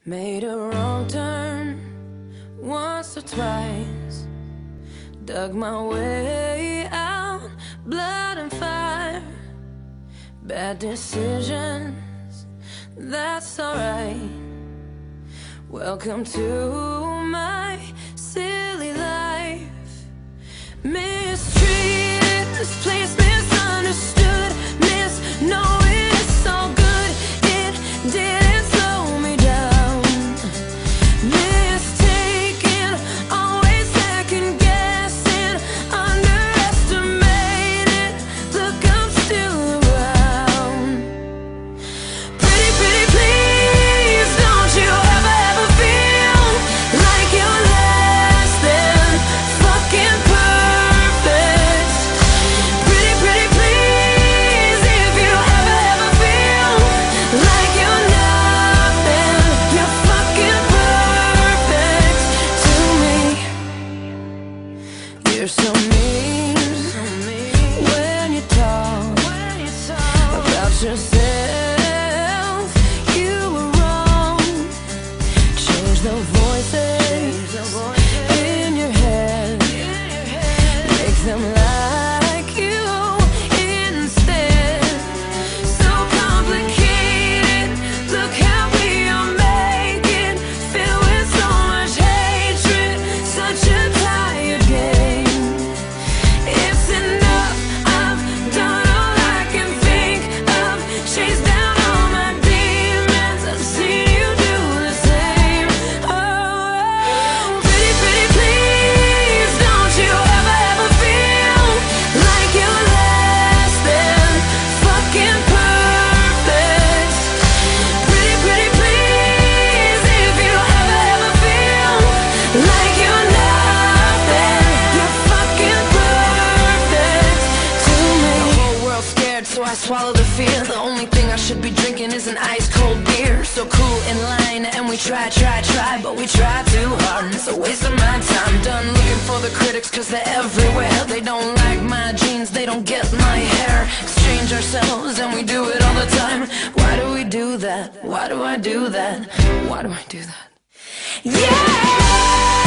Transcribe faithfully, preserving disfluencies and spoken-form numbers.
Made a wrong turn once or twice, dug my way out, blood and fire. Bad decisions, that's alright. Welcome to my silly life. Mistreated, misplaced, misunderstood, misknowing it's all good. It didn't slow me down. Mistaken, always second guessing, underestimated. Look, I'm still around. Pretty, pretty please, don't you ever, ever feel like you're less than fucking perfect. Pretty, pretty please, if you ever, ever feel like you're nothing, you're fucking perfect to me. You're so mean when you talk about yourself. You were wrong. Change the voices in your head, make them like you instead. So complicated, look how we are making, filled with so much hatred, such a tired game. It's enough, I've done all I can think of, chased down all my demons, I've seen you do the same. Oh, pretty, pretty please, don't you ever, ever feel like you're less than fucking perfect. Pretty, pretty please, if you ever, ever feel like you're nothing, you're fucking perfect to me. The whole world's scared, so I swallow the fear. The only thing I should be drinking is an ice cold beer. So cool in line, and we try, try, try, but we try too hard, and it's a waste of my time. Done looking for the critics, cause they're everywhere. They don't like my jeans, they don't get my hair. Exchange ourselves, and we do it all the time. Why do we do that? Why do I do that? Why do I do that? Yeah!